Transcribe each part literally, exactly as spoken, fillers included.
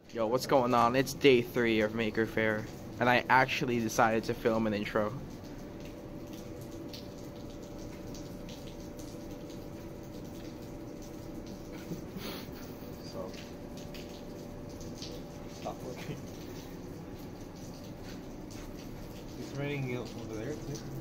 Yo, what's going on? It's day three of Maker Faire, and I actually decided to film an intro. So, stop working. He's running over there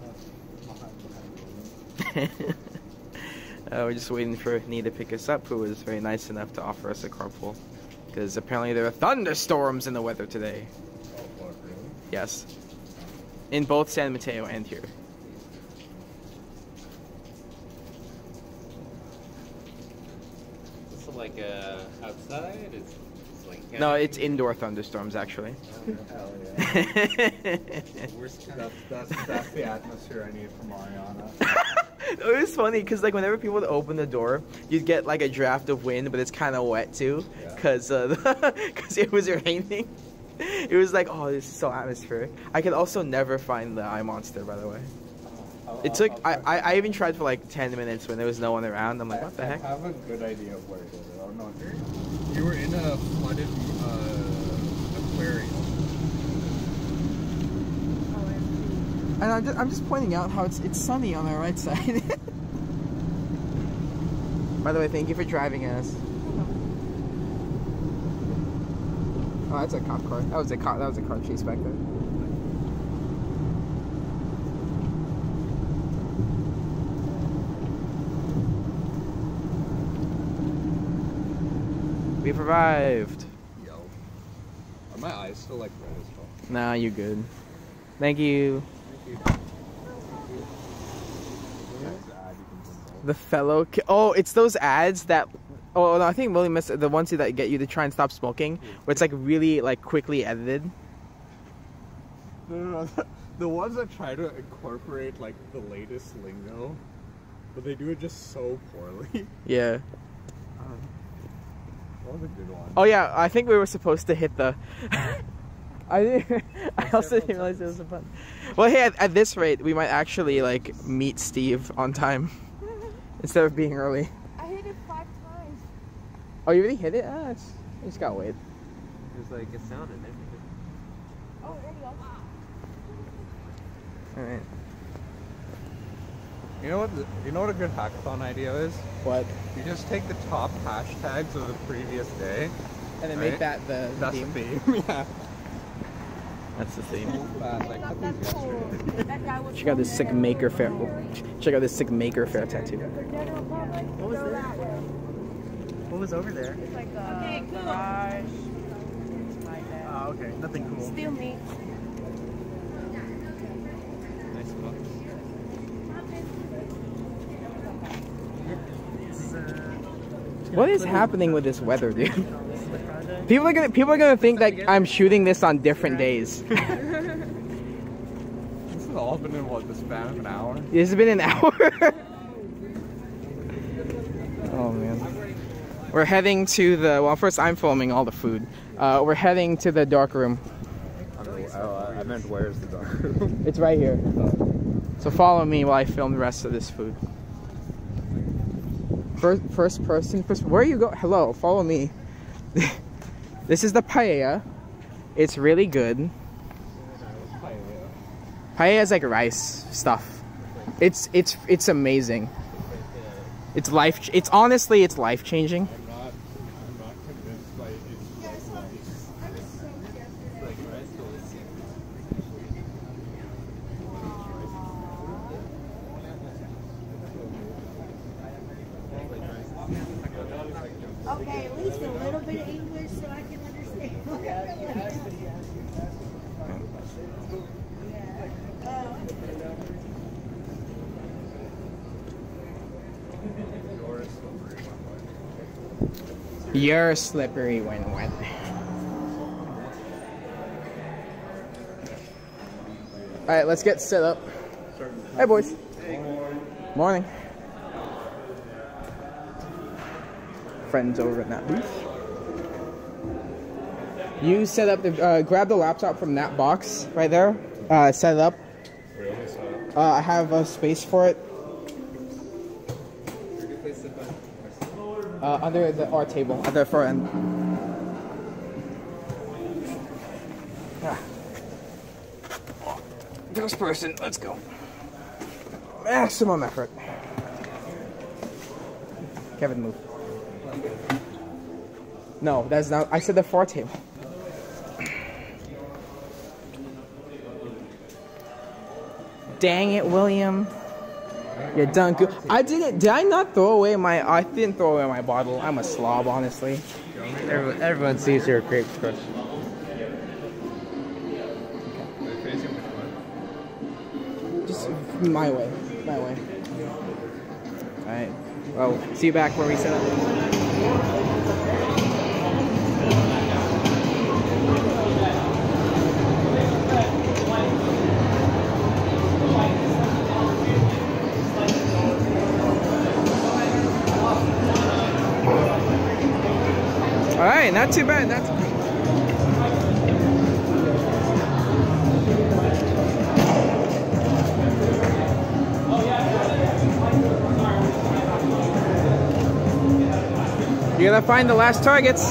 too. uh, we're just waiting for Nee to pick us up, who was very nice enough to offer us a carpool. Because apparently there are thunderstorms in the weather today. Oh, what, really? Yes. In both San Mateo and here. Is this like uh, outside? It's, it's like no, it's indoor thunderstorms actually. Oh, hell yeah. Worst kind of, that's, that's, that's the atmosphere I need from Mariana. It was funny because like whenever people would open the door, you'd get like a draft of wind, but it's kind of wet too, because uh, because it was raining. It was like, oh, this is so atmospheric. I could also never find the eye monster, by the way. I'll, It took. I'll, I, I I even tried for like ten minutes when there was no one around. I'm like, what the heck? I have a good idea of where it is. I don't know. You were in a flooded uh, aquarium. And I'm just, I'm just pointing out how it's it's sunny on our right side. By the way, thank you for driving us. Oh, that's a cop car. That was a car. That was a car chase back there. We survived. Yo, are my eyes still like red as well? Nah, you good. Thank you. The fellow. Ki oh, it's those ads that. Oh no, I think Willie missed the ones that get you to try and stop smoking, where it's like really like quickly edited. No, no, no. The ones that try to incorporate like the latest lingo, but they do it just so poorly. Yeah. That was a good one. Oh yeah, I think we were supposed to hit the. I didn't, I also didn't realize it was a button. Well, hey, at, at this rate, we might actually like meet Steve on time instead of being early. I hit it five times. Oh, you really hit it? Ah, it's, you just gotta wait. There's like a sound in it. Oh, there you go. All right. You know what? The, you know what a good hackathon idea is? What? You just take the top hashtags of the previous day, And then right? make that the, the That's theme. the theme. Yeah. That's the theme. Fast, like, put these yesterday. That guy was Check out this sick Maker Faire. Check out this sick Maker Faire tattoo. What was this? What was over there? It's like a garage. Like that. Oh, okay. Nothing cool. Still me. Nice box. What is happening with this weather, dude? People are gonna people are gonna think that I'm shooting this on different days. This has all been in what, the span of an hour? This has been an hour. Oh man. We're heading to the well. First, I'm filming all the food. Uh, we're heading to the dark room. Oh, I meant where's the dark room? It's right here. So follow me while I film the rest of this food. First, first person. First, where you go? Hello, follow me. This is the paella. It's really good. Paella is like rice stuff. It's it's it's amazing. It's life. It's honestly, it's life changing. I'm not, I'm not convinced by it's like rice. Like rice Okay, at least a little bit of English so I can understand. You're slippery when wet. All right, let's get set up. Hey, boys. Morning. Friends over in that booth. You set up the, uh, grab the laptop from that box right there. Uh, set it up. Uh, I have a space for it. Uh, under the our table at the far end. First person, let's go. Maximum effort. Kevin, move. No, that's not. I said the far table. Dang it, William. You're done good. I didn't. Did I not throw away my? I didn't throw away my bottle. I'm a slob, honestly. Everyone, everyone sees your grape crush. Just my way. My way. Alright. Well, see you back where we set up. Alright, not too bad. Not too bad. You gotta find the last targets.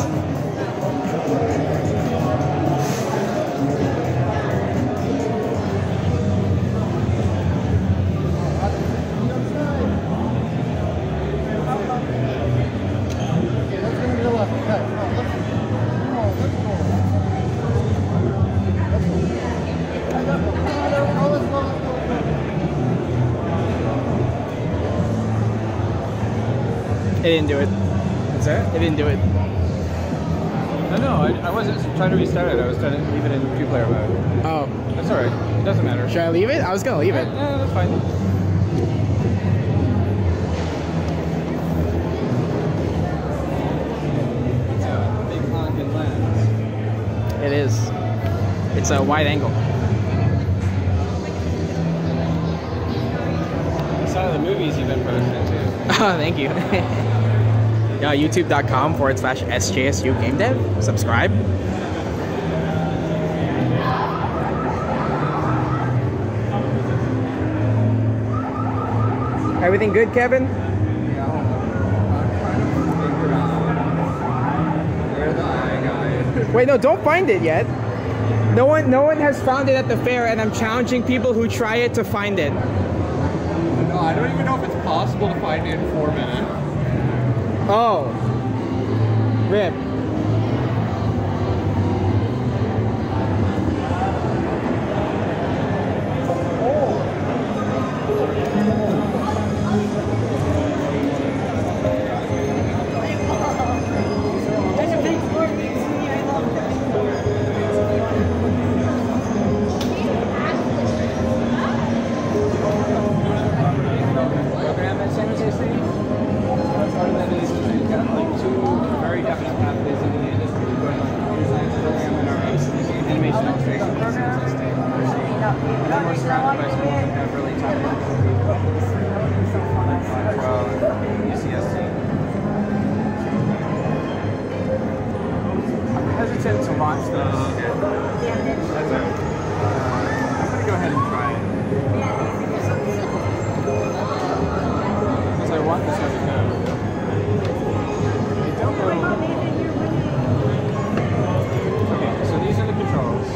It didn't do it. What's that? It didn't do it. No, no, I, I wasn't trying to restart it. I was trying to leave it in two-player mode. Oh. That's alright. It doesn't matter. Should I leave it? I was gonna leave it. Yeah, that's fine. It's a big honking lens. It is. It's a wide angle. I saw the movies you've been posting too. Oh, thank you. Yeah, youtube.com forward slash SJSU game dev. Subscribe. Everything good, Kevin? Yeah, I'm trying to figure out where the eye guy. Wait, no, don't find it yet. No one, no one has found it at the fair, and I'm challenging people who try it to find it. No, I don't even know if it's possible to find it in four minutes. Oh. Rip. Program at San Jose State. Part of that is we've got like two very definite pathways into the industry. We're going on a computer science program at our animation illustration program at State University. And then we're surrounded by schools that have really top people. From U C S C. I'm hesitant to launch this. Oh, okay. That's all right. I'm going to go ahead and try it. Because I want this as a code. I don't know. Okay, so these are the controls.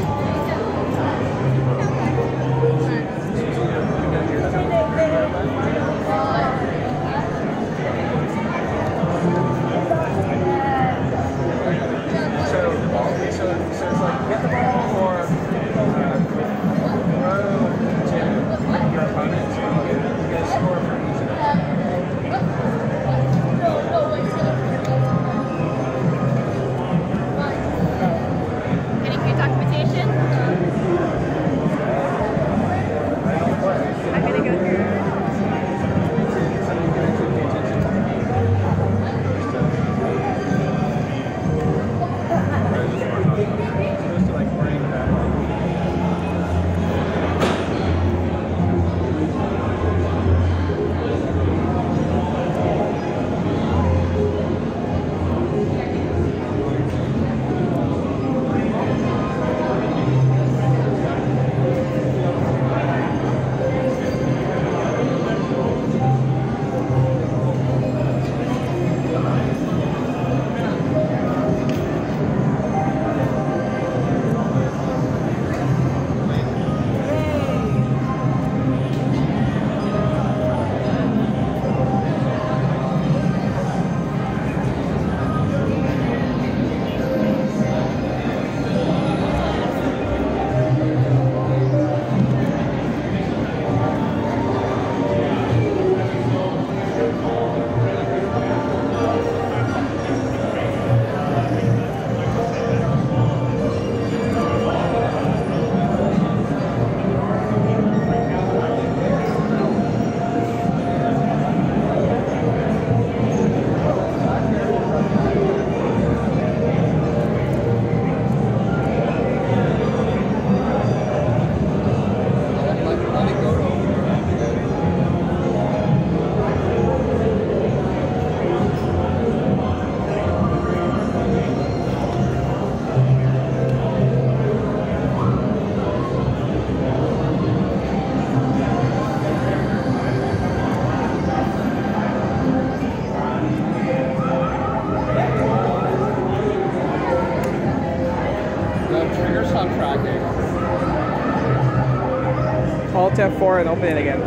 So, so, so it's like get the ball or Alt F four and open it again.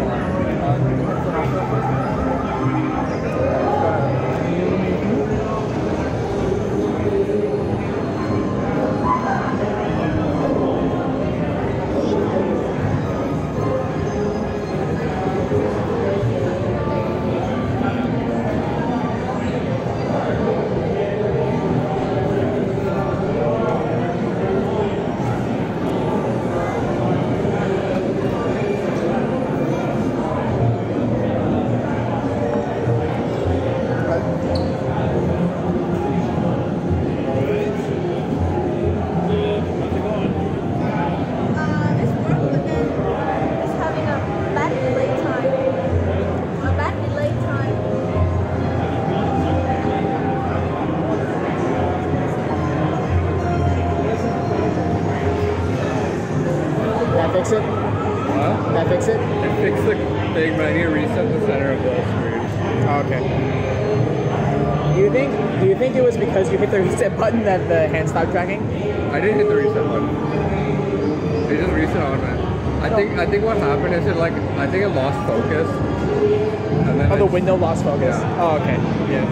Fix it? What? That fix it? It fixed the thing, but I need to reset the center of the screen. Oh, okay. Do you think? Do you think it was because you hit the reset button that the hand stopped tracking? I didn't hit the reset button. It just reset on it. I think. I think what happened is it like. I think it lost focus. And then Oh, the it's- window lost focus. Yeah. Oh, okay. Yeah.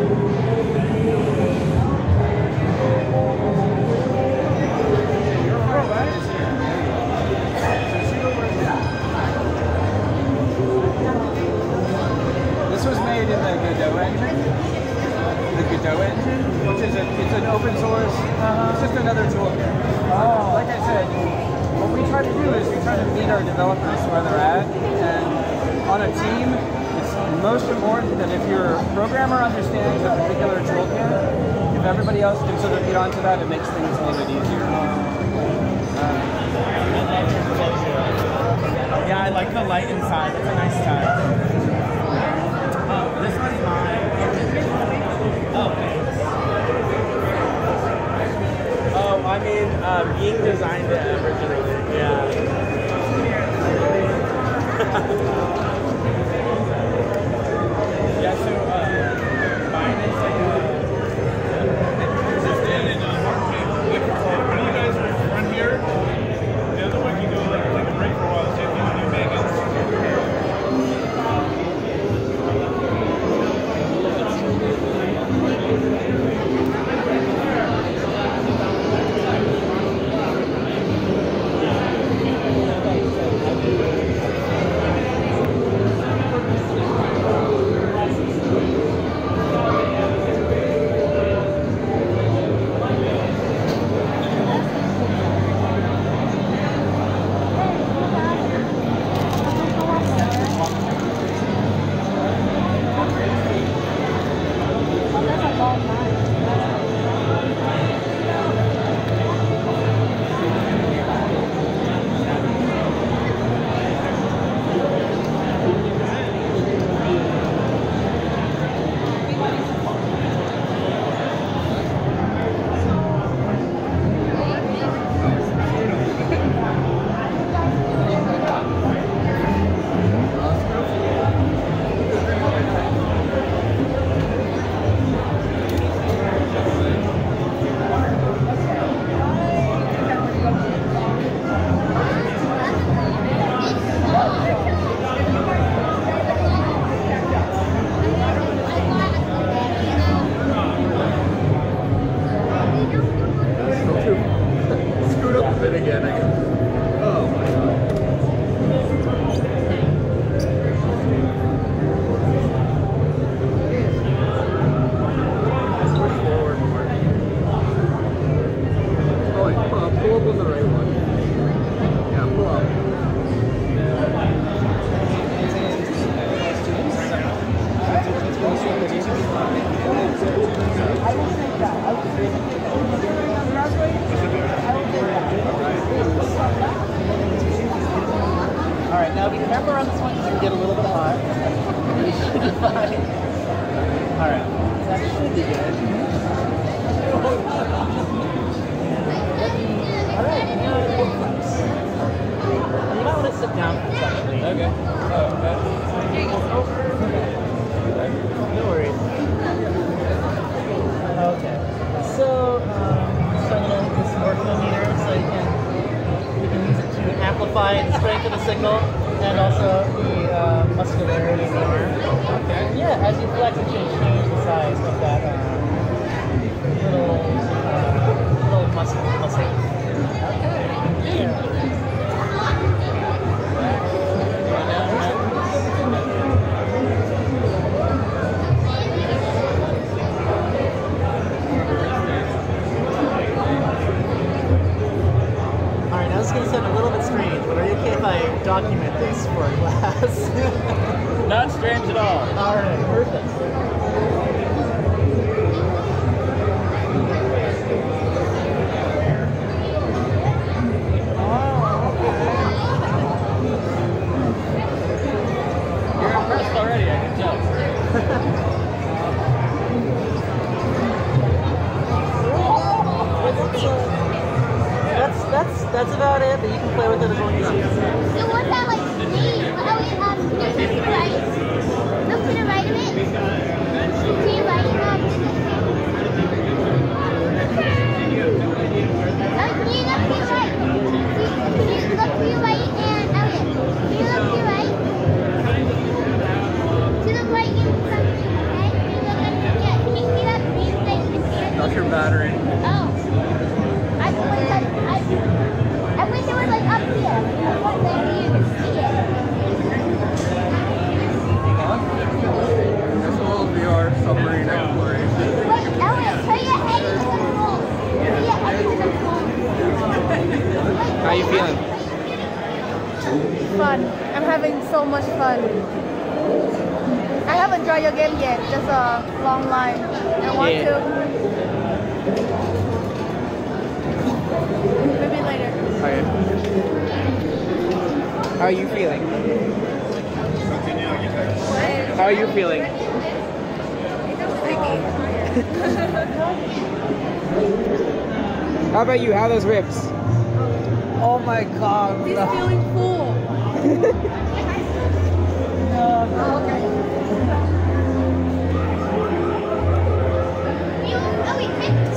This was made in the Godot engine. The Godot engine, which is a, it's an open source. Uh, it's just another toolkit. Oh. Like I said, what we try to do is we try to meet our developers where they're at, and on a team, it's most important that if your programmer understands a particular toolkit, if everybody else can sort of get onto that, it makes things a little bit easier. Uh, Yeah, I like the light inside. It's a nice touch. Oh, this one's mine. Oh. Oh, I mean, um, Ying designed it originally. Yeah. Yeah, so uh, mine is like a... When you guys run here, the other one you go like, like a break for a while, so if you do make it. Alright, now be careful around this one because it can get a little bit hot. You should be fine. Alright, that should be good. Alright, now we'll flex. You might want to sit down for a second, please. Okay. Oh, okay. No worries. Okay. So, um, so I'm going to hit this workflow meter so you can, you can use it to amplify amplify the strength of the signal and also the uh, muscularity of the arm. Okay. Yeah, as you flex, it should change the size of that uh, little uh, little muscle. muscle. Okay. Yeah. Alright, now this is going to sound a little bit strange, but are you okay if I document this for a class? Not strange at all. Alright, perfect. You're impressed already, I can tell. That's that's that's about it, but you can play with it as long as you can. So what's that like name? Oh, wait, um, look to the right. Look to the right of it. To your right, um, oh, can you look to your right? Can you look to your right and Elliot? Can you look to your right? To the right in front of you, okay? Can you look at the, yeah, can you see that green thing in here? That's your battery. Oh. I wish I, I, I wish it was like up here. I want like you to see it. This will be our submarine exploration. Wait, Elliot, turn your head into the pool. Turn your head into the pool. How you feeling? Fun. I'm having so much fun. I haven't tried your game yet, just a long line. I want Yeah. to. Maybe later. Okay. How are you feeling? How are you feeling? How about you? How are those ribs? Oh my god. He's feeling full. Oh, okay. You, oh, wait, wait.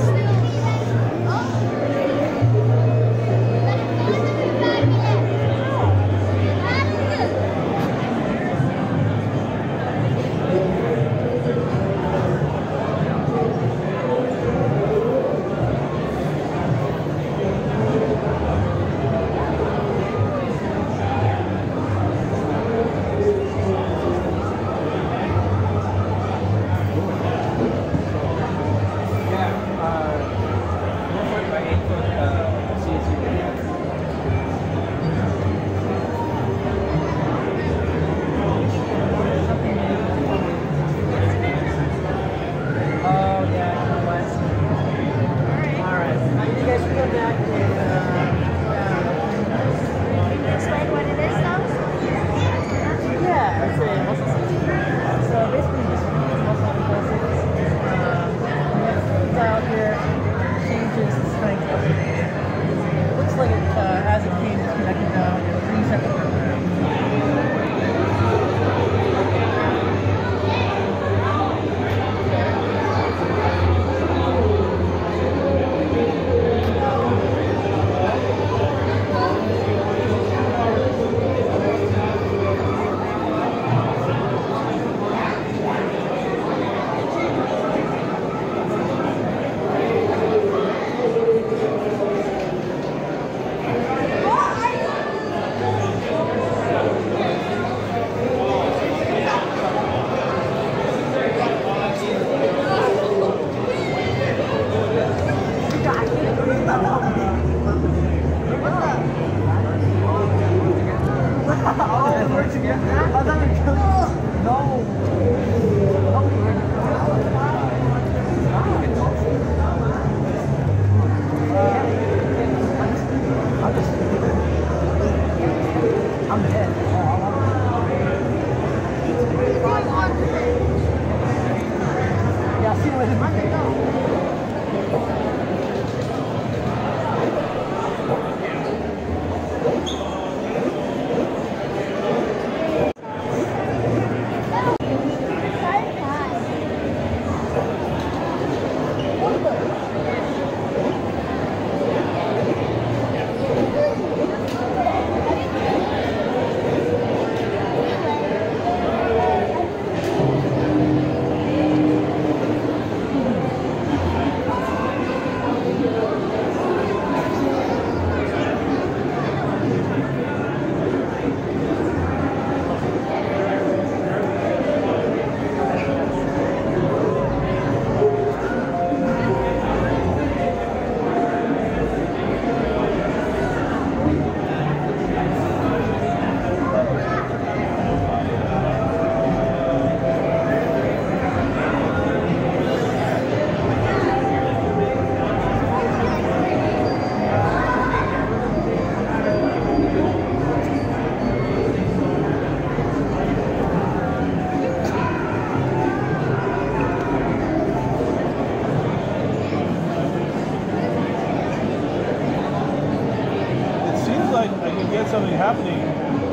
get something happening.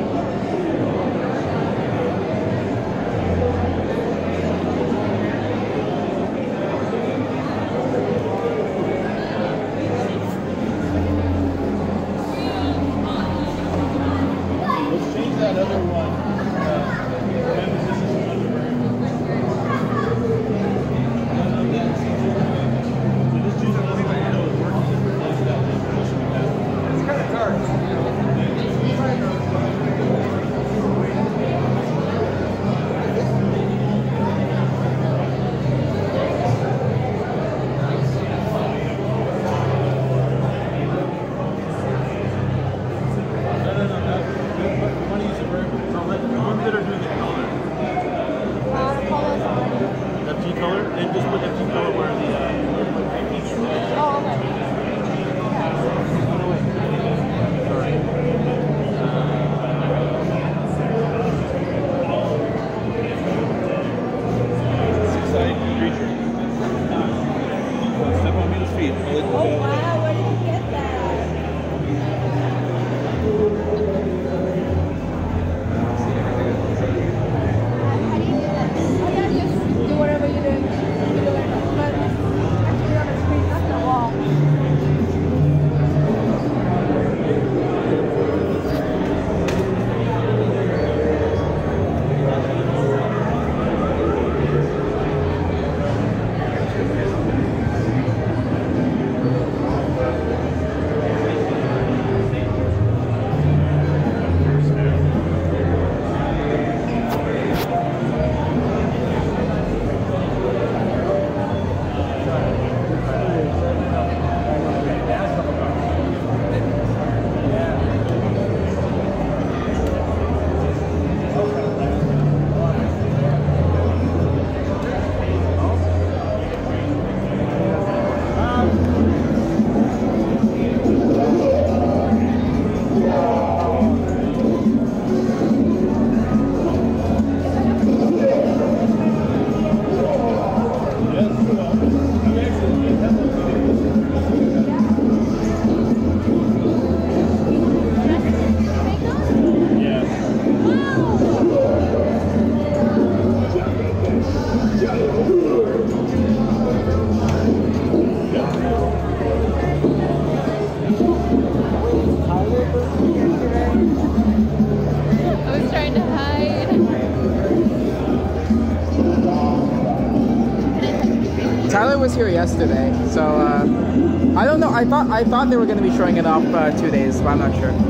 Tyler was here yesterday, so uh, I don't know. I thought I thought they were going to be showing it off uh, two days, but I'm not sure.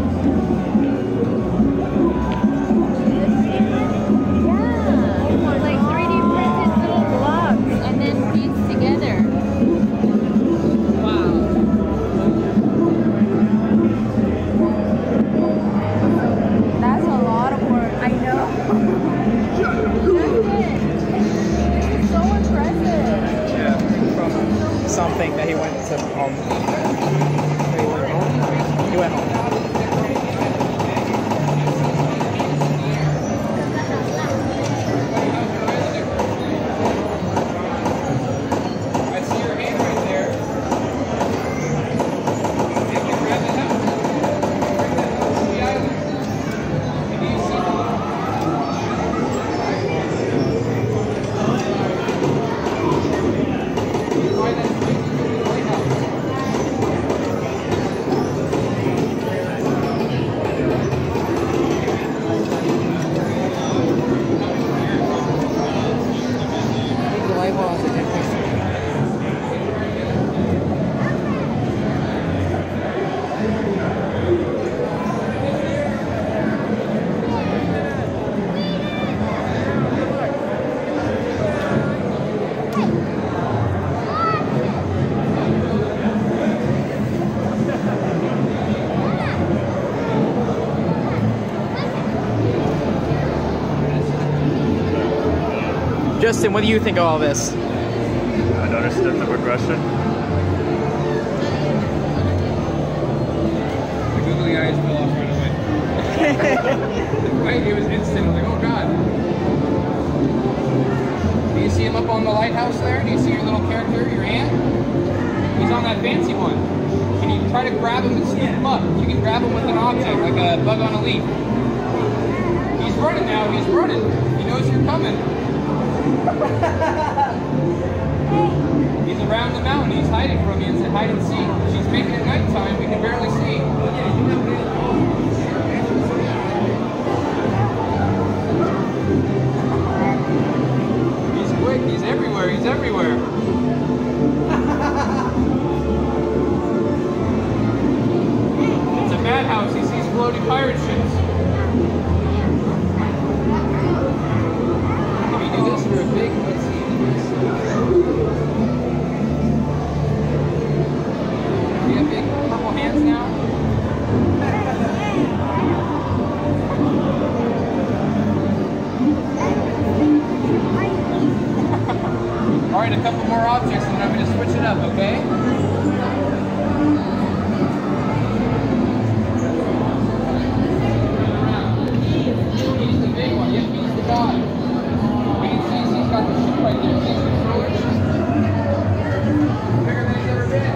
Yeah, like three D printed little blocks and then pieced together. Wow. That's a lot of work. I know. This is so impressive. Something that he went to home. He went home. He went home. I see your hand right there. You can grab it up. Bring that up to the island. And you see why that's Justin, what do you think of all this? I don't understand the progression. the googly eyes fell off right away. Right? It was instant. I was like, oh god. Do you see him up on the lighthouse there? Do you see your little character, your ant? He's on that fancy one. And you try to grab him and scoop him up. You can grab him with an object, like a bug on a leaf. He's running now, he's running. He knows you're coming. He's around the mountain, he's hiding from you. It's a hide and seek. She's making it nighttime, we can barely see. He's quick, he's everywhere, he's everywhere. It's a madhouse, he sees floating pirate ships. If you do this for a big, let's see. You have big purple hands now? Alright, a couple more objects and then I'm going to switch it up, okay? He's the big one, yep, he's the guy. We can see he's got the ship right there. See his controllers? Bigger than he's ever been.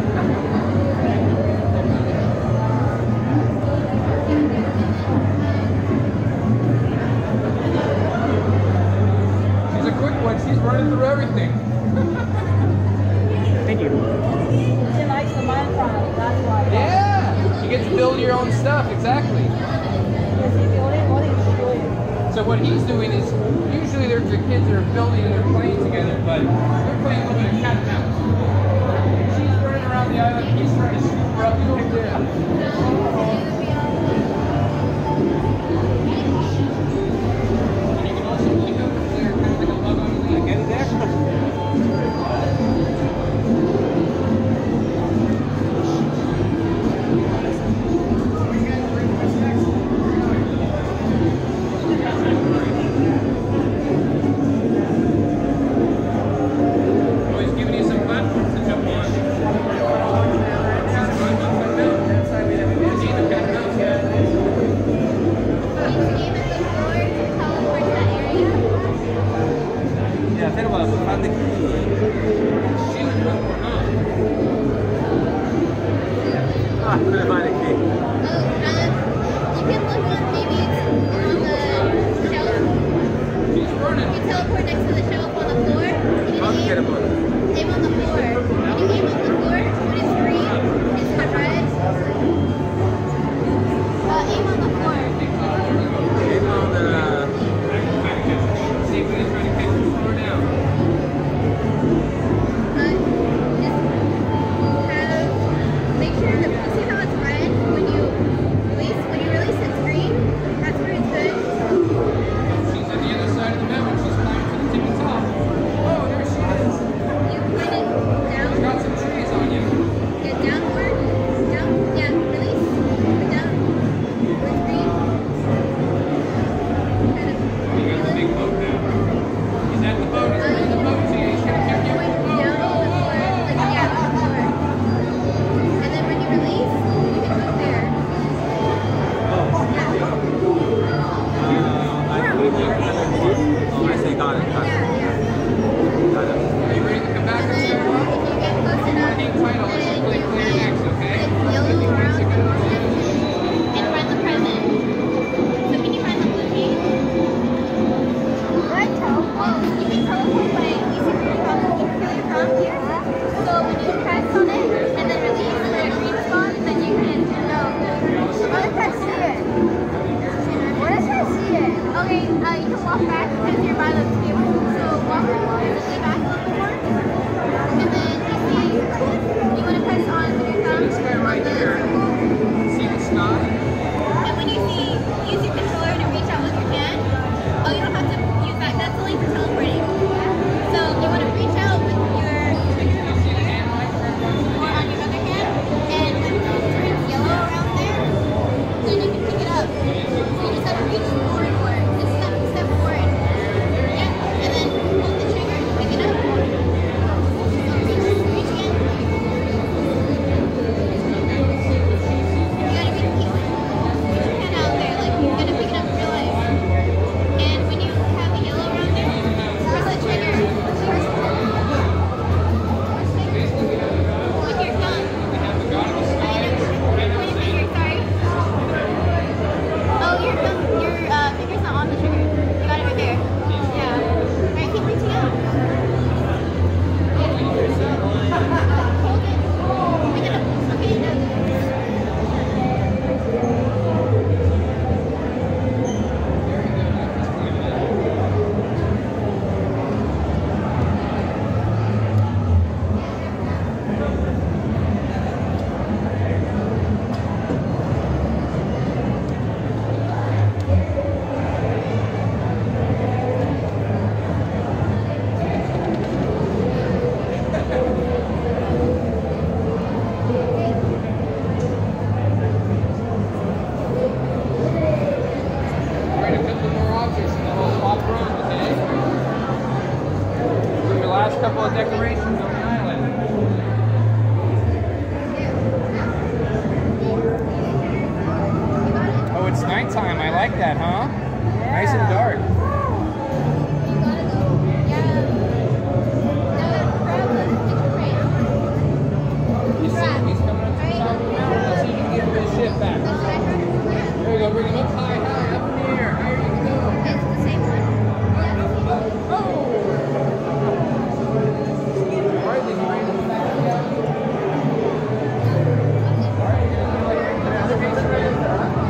She's a quick one, she's running through everything. Thank you. She likes the Minecraft, that's why. Yeah! You get to build your own stuff, exactly. Yes, he's the only one who's doing it. So what he's doing is, usually there's the kids that are building and they're playing together, but they're playing a little bit of cat and mouse. She's running around the island, he's trying to scoop her up and pick her up. And you can also pick up there, kind of like a bug on the leaf. Get it there? Always giving you some platforms to jump on. See the couple of decorations on the island. Oh, it's nighttime. I like that, huh? Yeah. Nice and dark. You see him? He's coming up to the top of the mountain. Let's see if you can get him his ship back. There you go. Bring him up high, high, up in the air. Higher you can go. It's the same one. Oh! All right, then you ready to move back down? All right, you're going to do like another piece right up there, huh?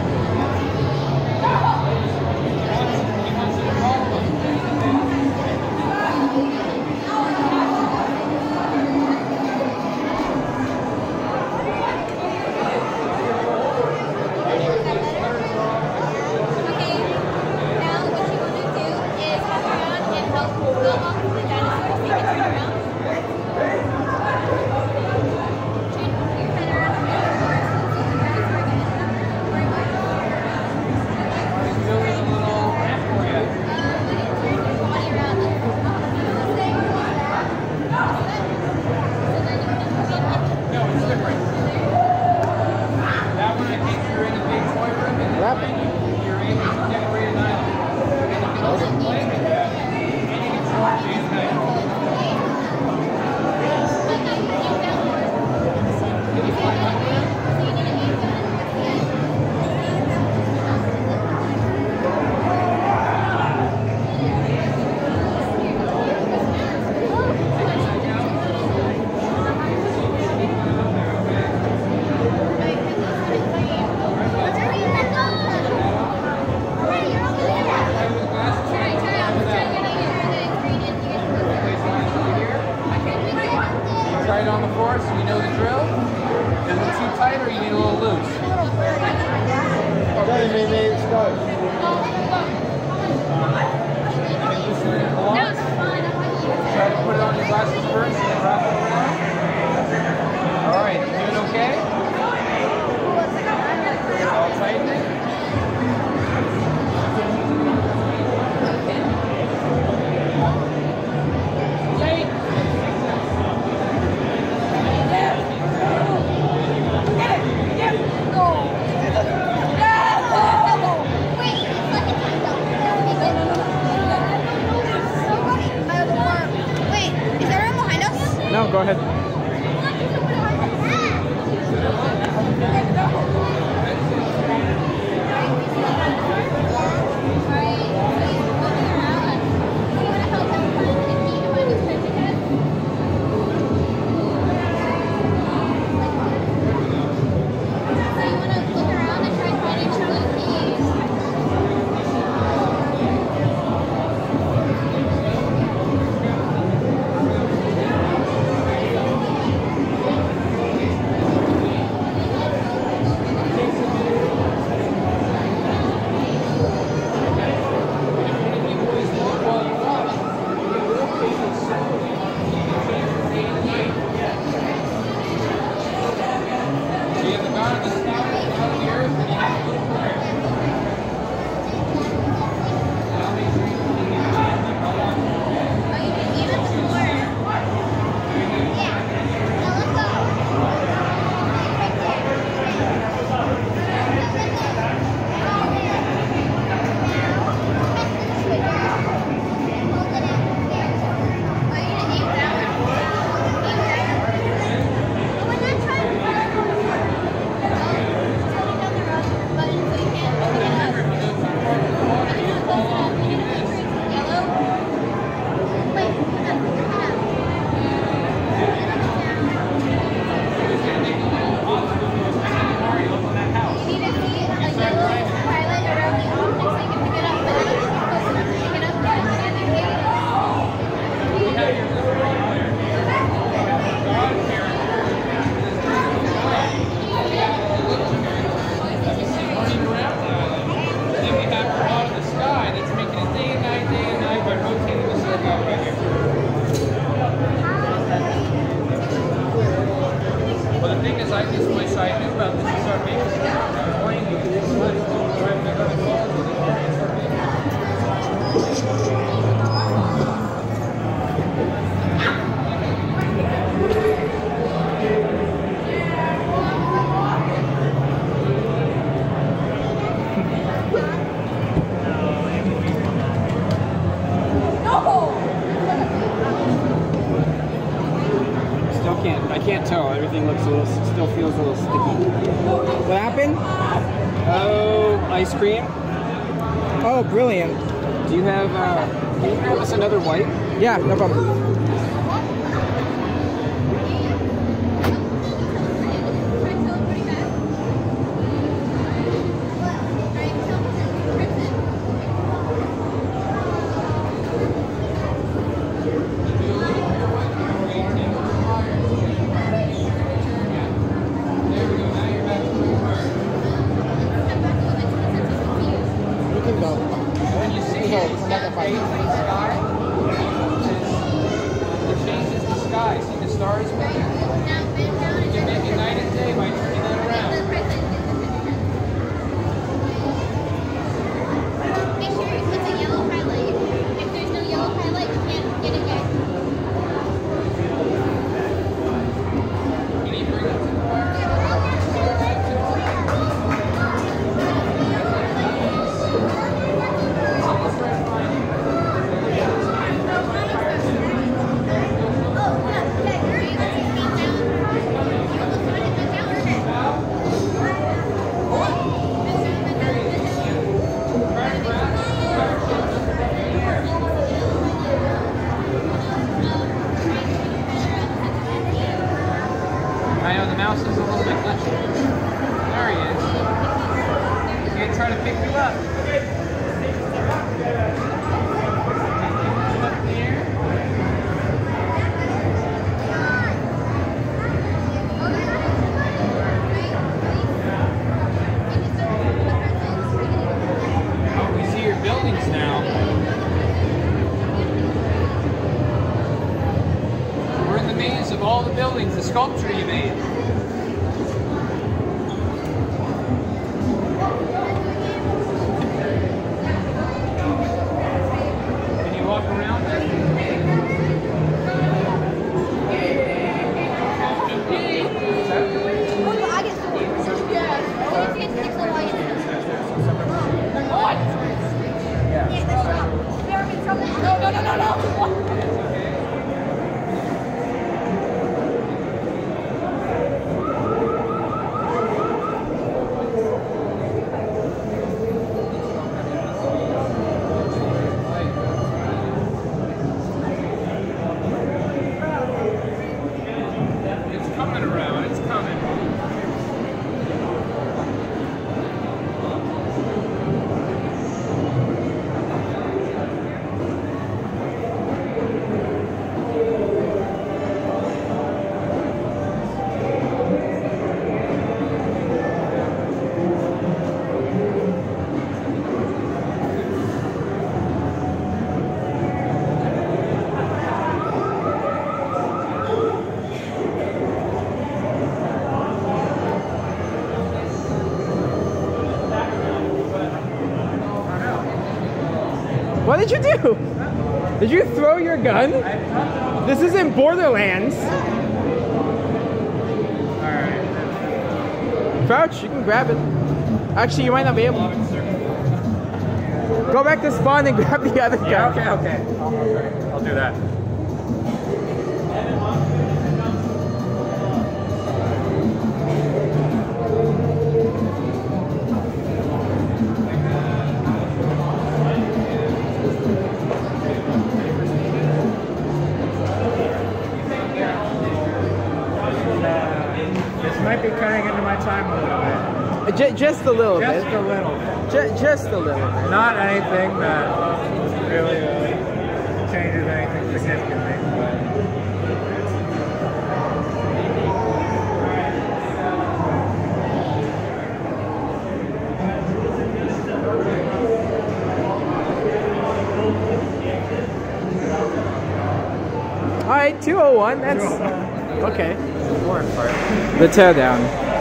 Right on the floor, so you know the drill. Is it too tight or you need a little loose? Okay, maybe it's good. Loosen it along. Try to put it on your glasses first and then wrap it around. Alright, you doing okay? All tightening. No, go ahead. everything looks a little, still feels a little sticky. What happened? Oh, ice cream. Oh, brilliant. Do you have, uh, can you grab us another white? Yeah, no problem. Sculpture you made. Can you walk around it? No, no, no, no, no. What did you do? Did you throw your gun? This isn't Borderlands. Alright. Crouch, you can grab it. Actually, you might not be able to. Go back to spawn and grab the other Yeah, gun. okay, okay. I'll, I'll do that. Might be cutting into my time a little bit. J just a little just bit. Just a little. J just a little bit. Not anything that really uh, changes anything significantly. But all right, two oh one. That's okay. The teardown.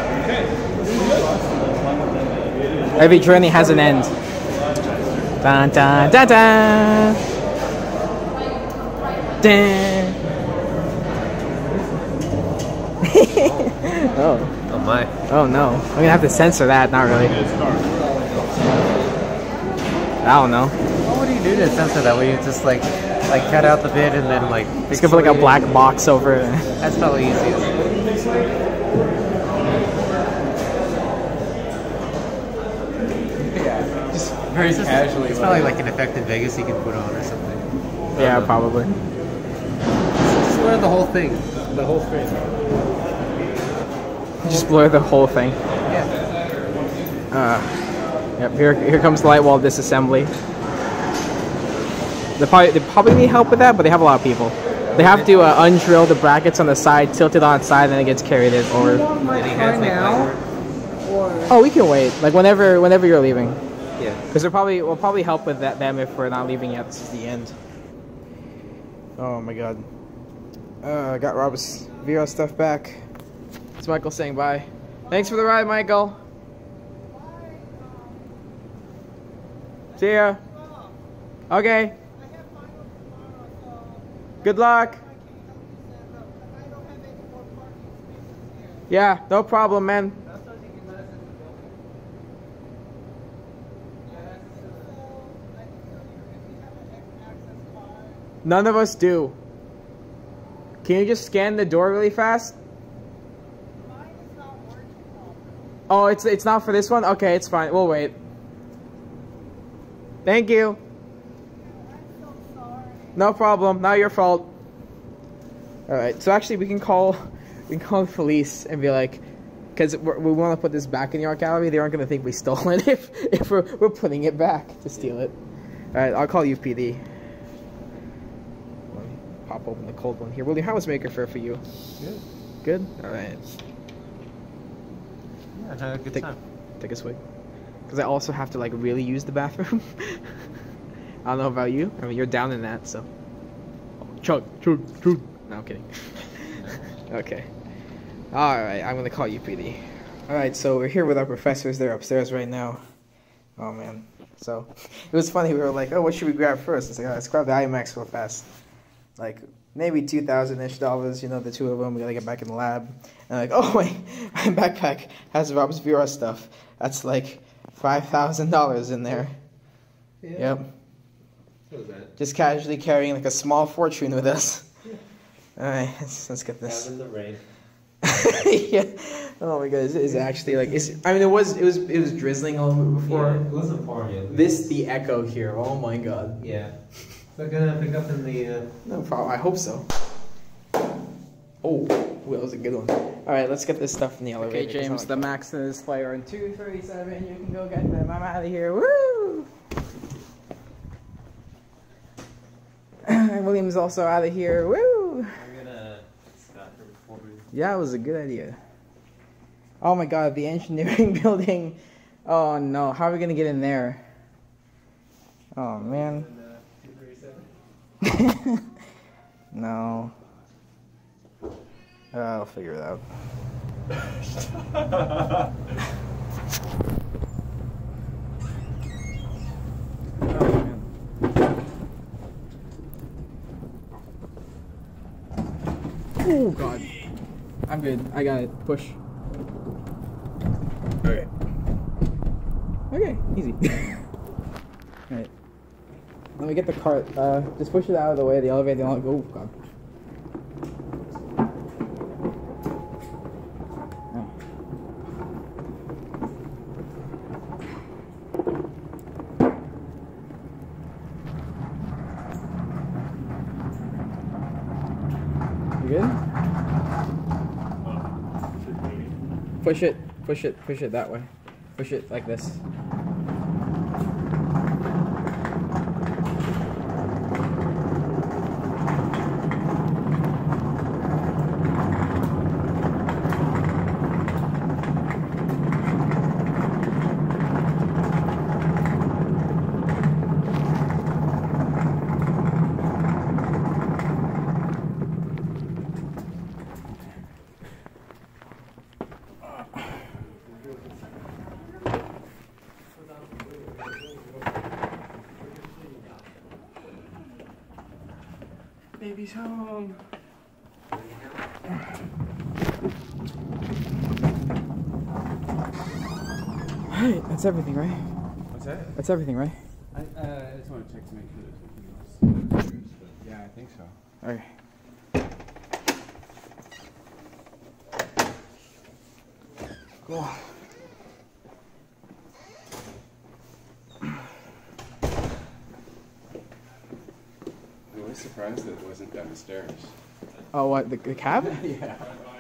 Every journey has an end. Dun dun dun dun. Dun. Oh. Oh my. Oh no. I'm gonna have to censor that. Not really. I don't know. Well, what do you do to censor that? Will you just like, like cut out the bit and then like? Just give it like a black box over it. That's probably easiest. this like? Yeah, just Very it's just- casually. It's probably like an effect in Vegas you can put on or something. Yeah, Uh, probably. Just blur the whole thing, the whole screen. Just blur the whole thing. Yeah. Uh, yep. Here, here comes the light wall disassembly. They probably, they probably need help with that, but they have a lot of people. They have to uh, undrill the brackets on the side, tilt it on its side, and then it gets carried in over. Oh, we can wait. Like whenever, whenever you're leaving. Yeah. Because they'll probably, we'll probably help with that them if we're not leaving yet. This is the end. Oh my god. Uh, I got Rob's Vero stuff back. It's Michael saying bye. Thanks for the ride, Michael. See ya. Okay. Good luck. Yeah, no problem, man. None of us do. Can you just scan the door really fast? Oh, it's it's not for this one? Okay, it's fine. We'll wait. Thank you. No problem. Not your fault. All right. So actually, we can call we can call the police and be like, because we want to put this back in the art gallery. They aren't going to think we stole it if if we're we're putting it back to steal it. All right. I'll call U P D. Let me pop open the cold one here. William, how was Maker Faire for you? Good. Good. All right. Yeah, I had a good take, time. Take a swig. Because I also have to like really use the bathroom. I don't know about you. I mean, you're down in that, so. Chug, chug, chug. No, I'm kidding. Okay. Alright, I'm gonna call U P D. Alright, so we're here with our professors. They're upstairs right now. Oh, man. So, it was funny. We were like, oh, what should we grab first? It's like, oh, let's grab the IMAX real fast. Like, maybe two thousand-ish dollars, you know, the two of them. We gotta get back in the lab. And like, oh, wait, my backpack has Rob's Vero stuff. That's like five thousand dollars in there. Yeah. Yep. Just casually carrying like a small fortune with us. Alright, let's, let's get this. Out in the rain. Yeah. Oh my god, it's, it's actually like it's I mean it was it was it was drizzling a little bit before. Yeah, it wasn't pouring yet. This the echo here, oh my god. Yeah. Is that gonna pick up in the uh... No problem, I hope so. Oh, well, that was a good one. Alright, let's get this stuff in the elevator. Okay, James, the max and the display are in two thirty-seven. You can go get them. I'm out of here. Woo! William's also out of here. Woo! I'm gonna stop here before we... Yeah, it was a good idea. Oh my god, the engineering building. Oh no, how are we gonna get in there? Oh man. No. Uh, I'll figure it out. Oh god. I'm good. I got it. Push. Okay. Okay, easy. Alright. Let me get the cart. Uh, just push it out of the way. The elevator won't go. Oh god. Good? Push it, push it, push it that way. Push it like this. Baby's home. Alright, that's everything, right? What's that? That's everything, right? I, uh, I just want to check to make sure there's nothing else. But yeah, I think so. Okay. Cool. I was surprised that it wasn't down the stairs. Oh, what, the, the cab? Yeah.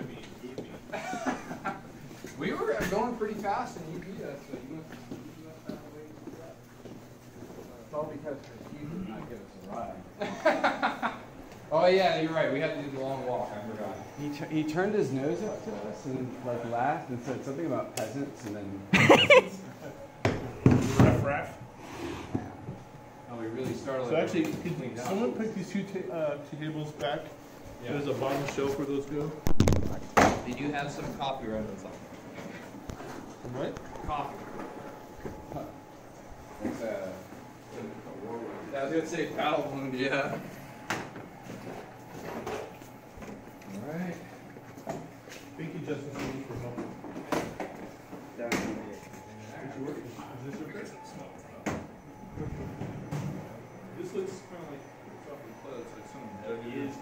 We were going pretty fast and you beat us, so you must, you must have a way to do that. It's all because Steve did not give us a ride. Oh yeah, you're right. We had to do the long walk. I forgot. He, t he turned his nose up to us and like laughed and said something about peasants and then. Raff raff. Oh, we really started. So actually, could someone pick these two ta uh, tables back? Yeah. There's a bottom shelf where those go. Did you have some coffee right on top? What? Coffee. Huh. It's a. I was gonna say paddle balloon, yeah. All right. Thank you, Justin, for helping. Down here. Is this okay? This looks kind of like something close, like something that is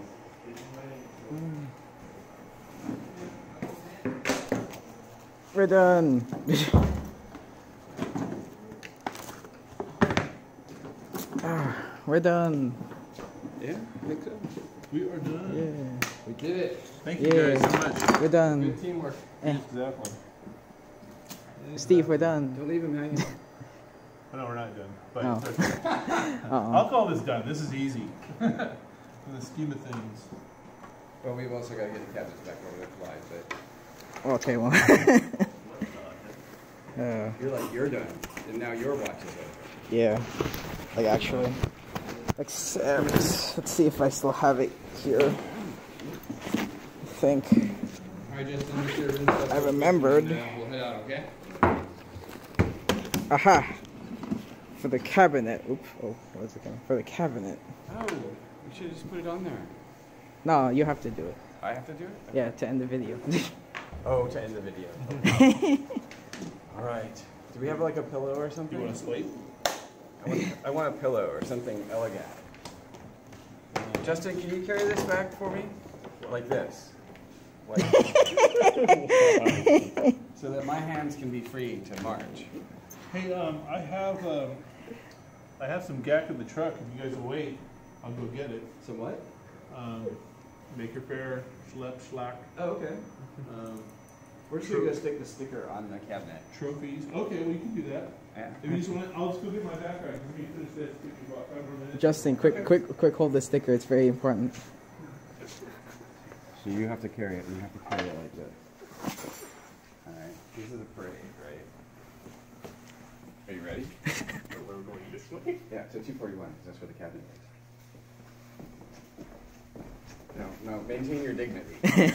close. We're done. Ah, we're done. Yeah, I think so. We are done. Yeah. We did it. Thank you Yeah. guys so much. We're done. Good teamwork. Eh. Exactly. Steve, we're done. Don't leave him hanging. Oh, no, we're not done. But Oh. it's okay. Uh-oh. I'll call this done. This is easy. In the scheme of things. Well, we've also got to get the cabinets back over there to live, but. Okay, well. uh, You're like, you're done. And now your watch is over. yeah. Like, actually. Except, let's see if I still have it here. I think. Alright, Justin, make sure to rinse up I remembered. and, uh, we'll head out, okay? Aha! For the cabinet. Oops. Oh, what was it coming? For the cabinet. Oh, we should have just put it on there. No, you have to do it. I have to do it? Yeah, to end the video. Oh, to end the video. Alright. Do we have like a pillow or something? You want to sleep? I want, I want a pillow or something elegant. Justin, can you carry this back for me? Like this. Like so that my hands can be free to march. Hey, um, I have um, I have some gack in the truck. If you guys will wait, I'll go get it. So what? Um, Maker Faire, Schlep, Schlack. Oh, okay. Um, We're just gonna stick the sticker on the cabinet. trophies. Okay, we can do that. Yeah. If you just want, I'll just go get my backpack. Let me finish this. Give me about five more minutes. Justin, quick, quick, quick, hold the sticker. It's very important. So you have to carry it, and you have to carry it like this. Alright, this is a parade, right? Are you ready? We're going this way. Yeah, so two forty-one, because that's where the cabinet is. No, no, maintain your dignity.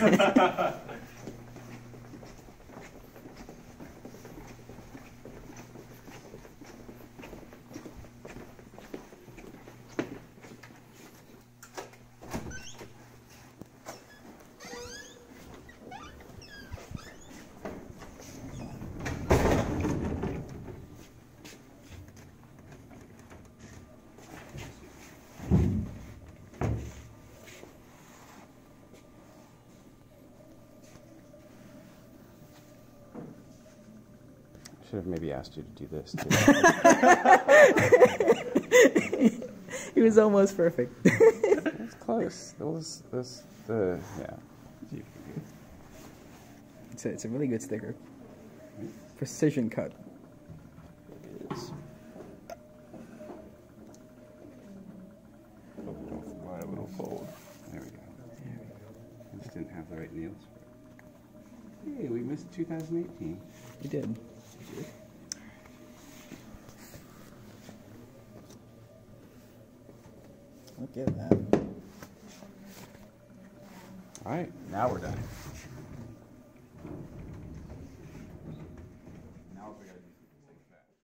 Should have maybe asked you to do this too. It was almost perfect. It's close. It was this the yeah. It's a, it's a really good sticker. Precision cut. It is. Why a little fold? There we go. I just didn't have the right nails for it. Hey, we missed two thousand eighteen. You did. Look at that. All right, now we're done.